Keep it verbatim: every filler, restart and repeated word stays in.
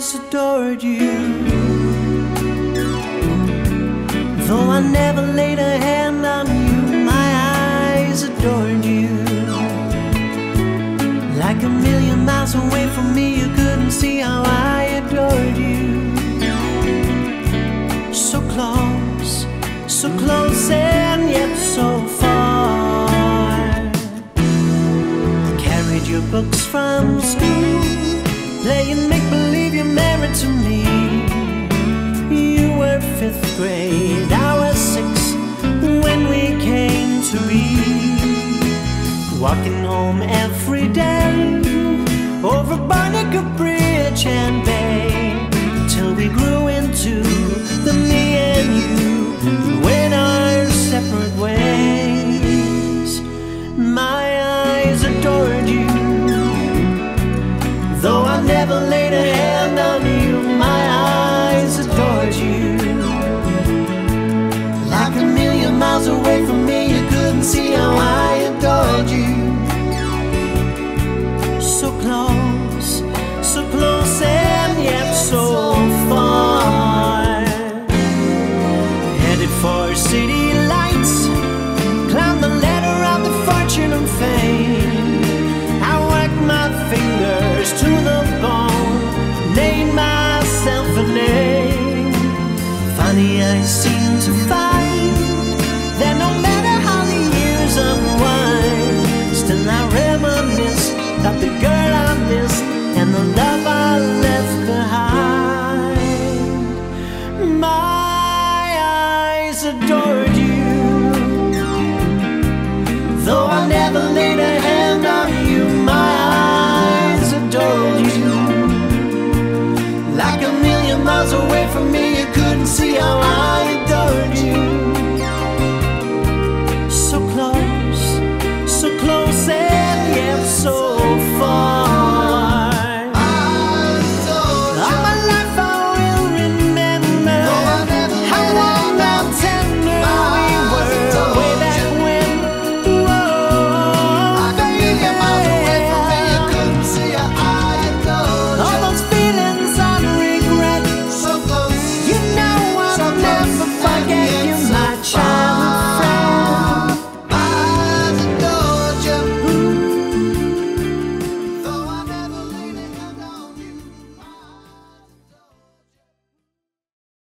eyes adored you. Though I never laid a hand on you, my eyes adored you. Like a million miles away from me, you couldn't see how I adored you. So close, so close and yet so far. Carried your books from school, playing make-believe